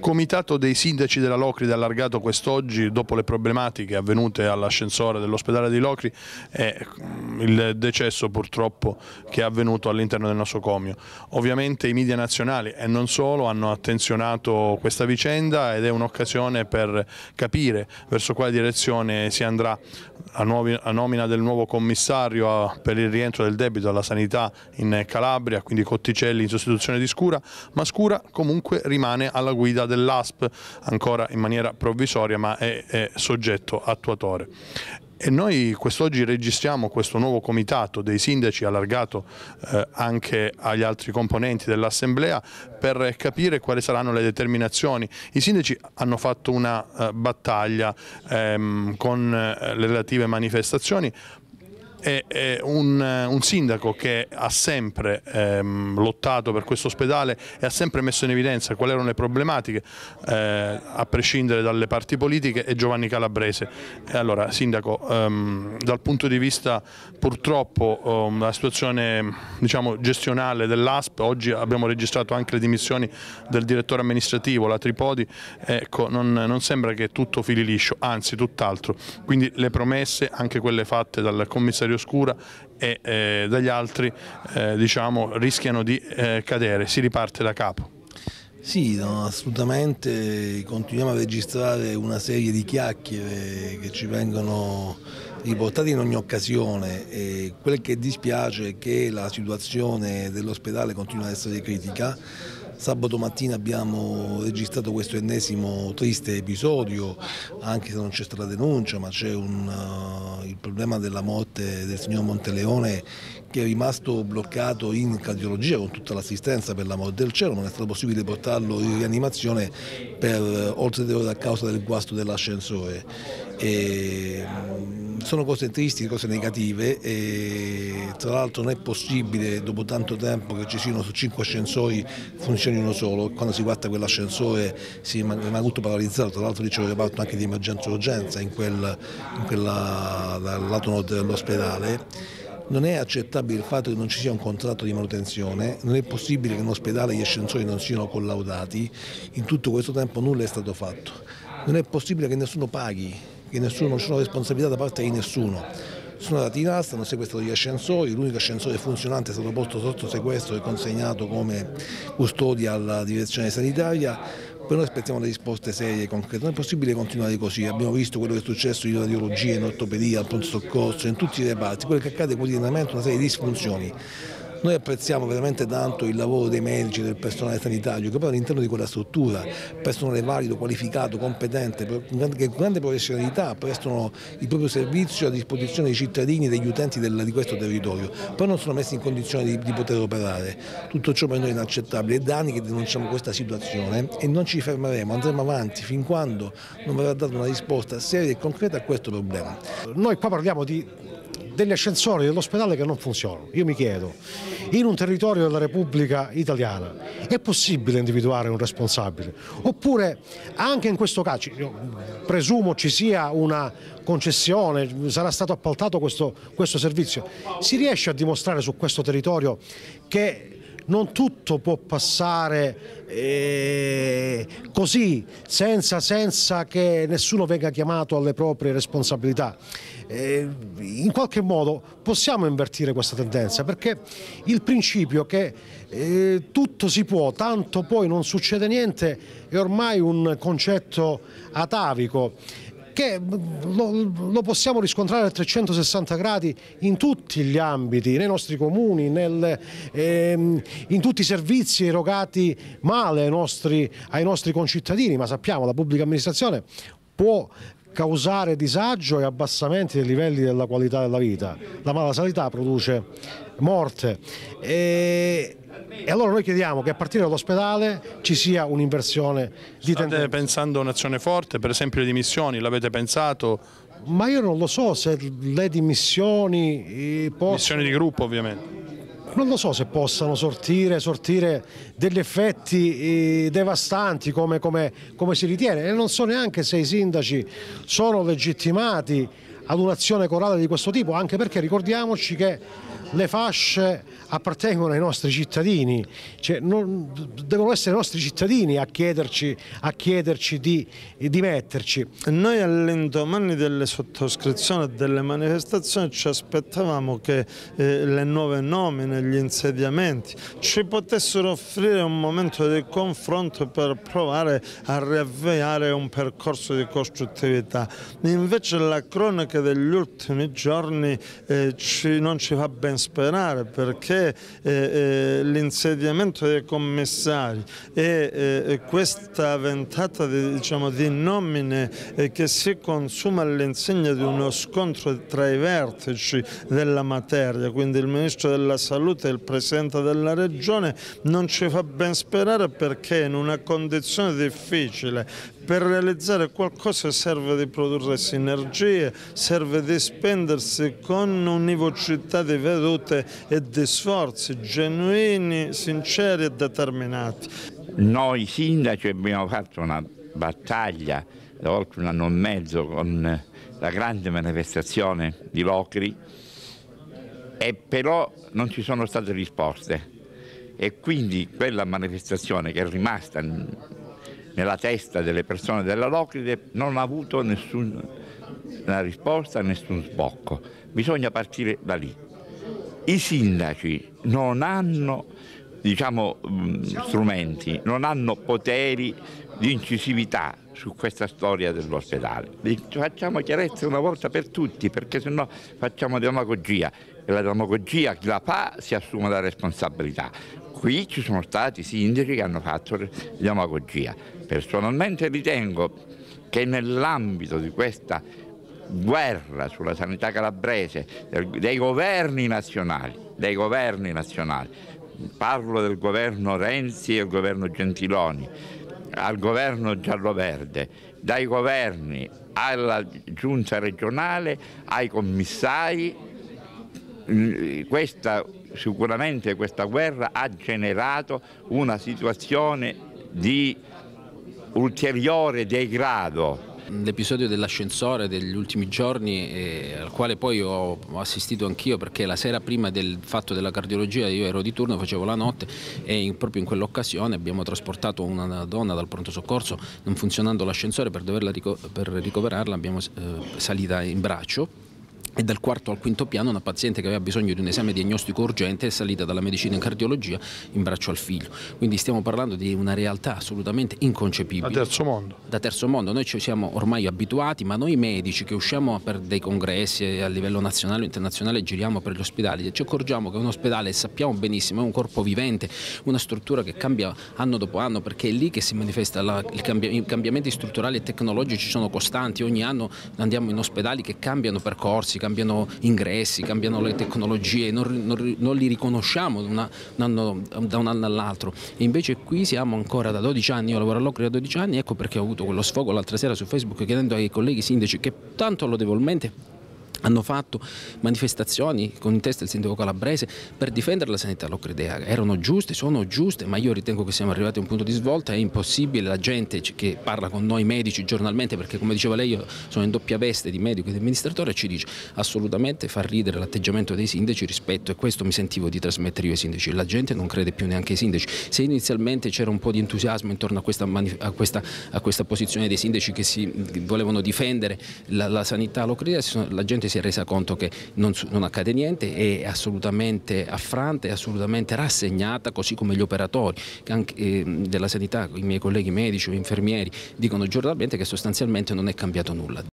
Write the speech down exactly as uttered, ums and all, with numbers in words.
Comitato dei sindaci della Locride allargato quest'oggi dopo le problematiche avvenute all'ascensore dell'ospedale di Locri e il decesso purtroppo che è avvenuto all'interno del nosocomio. Ovviamente i media nazionali e non solo hanno attenzionato questa vicenda ed è un'occasione per capire verso quale direzione si andrà. La, nuovi, la nomina del nuovo commissario per il rientro del debito alla sanità in Calabria, quindi Cotticelli in sostituzione di Scura, ma Scura comunque rimane alla guida dell'A S P ancora in maniera provvisoria, ma è, è soggetto attuatore. E noi quest'oggi registriamo questo nuovo comitato dei sindaci allargato eh, anche agli altri componenti dell'Assemblea per capire quali saranno le determinazioni. I sindaci hanno fatto una eh, battaglia ehm, con eh, le relative manifestazioni. È, è un, un sindaco che ha sempre ehm, lottato per questo ospedale e ha sempre messo in evidenza quali erano le problematiche, eh, a prescindere dalle parti politiche, è Giovanni Calabrese. E allora, sindaco, ehm, dal punto di vista purtroppo um, la situazione diciamo, gestionale dell'A S P, oggi abbiamo registrato anche le dimissioni del direttore amministrativo, la Tripodi, ecco, non, non sembra che tutto fili liscio, anzi tutt'altro, quindi le promesse, anche quelle fatte dal commissario Scura e eh, dagli altri eh, diciamo, rischiano di eh, cadere, si riparte da capo. Sì, no, assolutamente, continuiamo a registrare una serie di chiacchiere che ci vengono riportate in ogni occasione e quel che dispiace è che la situazione dell'ospedale continua ad essere critica. Sabato mattina abbiamo registrato questo ennesimo triste episodio, anche se non c'è stata denuncia, ma c'è uh, il problema della morte del signor Monteleone che è rimasto bloccato in cardiologia con tutta l'assistenza per l'amor del cielo, non è stato possibile portarlo in rianimazione per uh, oltre tre ore a causa del guasto dell'ascensore. E, um, sono cose tristi, cose negative e tra l'altro non è possibile dopo tanto tempo che ci siano su cinque ascensori funzioni uno solo. Quando si guarda quell'ascensore si è rimasto paralizzato, tra l'altro lì c'è un reparto anche di emergenza e urgenza in quel, in quella, dal lato nord dell'ospedale. Non è accettabile il fatto che non ci sia un contratto di manutenzione, non è possibile che in ospedale gli ascensori non siano collaudati, in tutto questo tempo nulla è stato fatto. Non è possibile che nessuno paghi, che nessuno, non c'è una responsabilità da parte di nessuno. Sono andati in asta, hanno sequestrato gli ascensori, l'unico ascensore funzionante è stato posto sotto sequestro e consegnato come custodia alla direzione sanitaria. Poi noi aspettiamo le risposte serie e concrete. Non è possibile continuare così, abbiamo visto quello che è successo in radiologia, in ortopedia, al pronto soccorso, in tutti i reparti, quello che accade quotidianamente, una serie di disfunzioni. Noi apprezziamo veramente tanto il lavoro dei medici e del personale sanitario che poi all'interno di quella struttura, personale valido, qualificato, competente, che con grande professionalità prestano il proprio servizio a disposizione dei cittadini e degli utenti del, di questo territorio, poi non sono messi in condizione di, di poter operare. Tutto ciò per noi è inaccettabile, è da anni che denunciamo questa situazione e non ci fermeremo, andremo avanti fin quando non verrà data una risposta seria e concreta a questo problema. Noi qua parliamo di degli ascensori dell'ospedale che non funzionano. Io mi chiedo, in un territorio della Repubblica Italiana è possibile individuare un responsabile? Oppure anche in questo caso, io presumo ci sia una concessione, sarà stato appaltato questo, questo servizio, si riesce a dimostrare su questo territorio che non tutto può passare eh, così, senza, senza che nessuno venga chiamato alle proprie responsabilità. Eh, in qualche modo possiamo invertire questa tendenza, perché il principio che eh, tutto si può, tanto poi non succede niente, è ormai un concetto atavico che lo, lo possiamo riscontrare a trecentosessanta gradi in tutti gli ambiti, nei nostri comuni, nel, ehm, in tutti i servizi erogati male ai nostri, ai nostri concittadini, ma sappiamo che la pubblica amministrazione può causare disagio e abbassamenti dei livelli della qualità della vita. La mala sanità produce morte e, e allora noi chiediamo che a partire dall'ospedale ci sia un'inversione di tendenza. State pensando a un'azione forte, per esempio le dimissioni, l'avete pensato? Ma io non lo so se le dimissioni possono... Dimissioni di gruppo ovviamente. Non lo so se possano sortire, sortire degli effetti eh, devastanti come, come, come si ritiene, e non so neanche se i sindaci sono legittimati ad un'azione corale di questo tipo, anche perché ricordiamoci che le fasce appartengono ai nostri cittadini, cioè non, devono essere i nostri cittadini a chiederci, a chiederci di, di metterci. Noi all'indomani delle sottoscrizioni e delle manifestazioni ci aspettavamo che eh, le nuove nomine, gli insediamenti ci potessero offrire un momento di confronto per provare a riavviare un percorso di costruttività. Invece la cronaca degli ultimi giorni eh, ci, non ci fa ben sperare, perché eh, eh, l'insediamento dei commissari e eh, questa ventata di, diciamo, di nomine eh, che si consuma all'insegna di uno scontro tra i vertici della materia, quindi il Ministro della Salute e il Presidente della Regione, non ci fa ben sperare, perché in una condizione difficile per realizzare qualcosa serve di produrre sinergie, serve di spendersi con univocità di vedute e di sforzi genuini, sinceri e determinati. Noi sindaci abbiamo fatto una battaglia da oltre un anno e mezzo con la grande manifestazione di Locri, e però non ci sono state risposte, e quindi quella manifestazione che è rimasta nella testa delle persone della Locride non ha avuto nessuna risposta, nessun sbocco. Bisogna partire da lì. I sindaci non hanno, diciamo, strumenti, non hanno poteri di incisività su questa storia dell'ospedale. Facciamo chiarezza una volta per tutti, perché sennò facciamo demagogia, e la demagogia chi la fa si assume la responsabilità. Qui ci sono stati sindaci che hanno fatto demagogia. Personalmente ritengo che nell'ambito di questa guerra sulla sanità calabrese, dei governi nazionali, dei governi nazionali, parlo del governo Renzi e del governo Gentiloni, al governo giallo-verde, dai governi alla giunta regionale, ai commissari, questa, sicuramente questa guerra ha generato una situazione di ulteriore degrado. L'episodio dell'ascensore degli ultimi giorni, eh, al quale poi ho, ho assistito anch'io, perché la sera prima del fatto della cardiologia io ero di turno, facevo la notte, e in, proprio in quell'occasione abbiamo trasportato una donna dal pronto soccorso, non funzionando l'ascensore, per doverla rico per ricoverarla abbiamo eh, salita in braccio. E dal quarto al quinto piano una paziente che aveva bisogno di un esame diagnostico urgente è salita dalla medicina in cardiologia in braccio al figlio. Quindi stiamo parlando di una realtà assolutamente inconcepibile. Da terzo mondo. Da terzo mondo. Noi ci siamo ormai abituati, ma noi medici che usciamo per dei congressi a livello nazionale o internazionale, giriamo per gli ospedali e ci accorgiamo che un ospedale, sappiamo benissimo, è un corpo vivente, una struttura che cambia anno dopo anno, perché è lì che si manifesta la, il cambi i cambiamenti strutturali e tecnologici sono costanti. Ogni anno andiamo in ospedali che cambiano percorsi, cambiano ingressi, cambiano le tecnologie, non, non, non li riconosciamo da, una, un anno, da un anno all'altro. E invece qui siamo ancora da dodici anni, io lavoro all'Ocri da dodici anni, ecco perché ho avuto quello sfogo l'altra sera su Facebook chiedendo ai colleghi sindaci, che tanto lodevolmente hanno fatto manifestazioni con in testa il sindaco calabrese per difendere la sanità locridea. Erano giuste, sono giuste, ma io ritengo che siamo arrivati a un punto di svolta. È impossibile, la gente che parla con noi medici giornalmente, perché come diceva lei io sono in doppia veste di medico e di amministratore, ci dice assolutamente fa ridere l'atteggiamento dei sindaci rispetto, e questo mi sentivo di trasmettere io ai sindaci. La gente non crede più neanche ai sindaci. Se inizialmente c'era un po' di entusiasmo intorno a questa, a questa, a questa posizione dei sindaci che si volevano difendere la, la sanità locridea, la gente si è resa conto che non, non accade niente, è assolutamente affranta, è assolutamente rassegnata, così come gli operatori che anche, eh, della sanità, i miei colleghi medici o infermieri dicono giornalmente che sostanzialmente non è cambiato nulla.